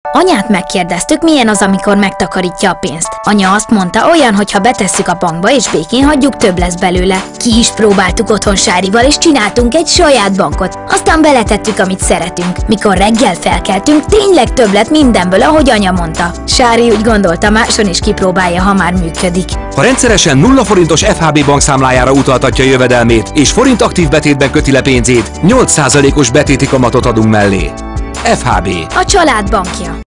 Anyát megkérdeztük, milyen az, amikor megtakarítja a pénzt. Anya azt mondta, olyan, hogyha betesszük a bankba és békén hagyjuk, több lesz belőle. Ki is próbáltuk otthon Sárival, és csináltunk egy saját bankot. Aztán beletettük, amit szeretünk. Mikor reggel felkeltünk, tényleg több lett mindenből, ahogy anya mondta. Sári úgy gondolta, máson is kipróbálja, ha már működik. Ha rendszeresen 0 forintos FHB bankszámlájára utaltatja jövedelmét, és forint aktív betétben köti le pénzét, 8%-os betéti kamatot adunk mellé. FHB. A család bankja.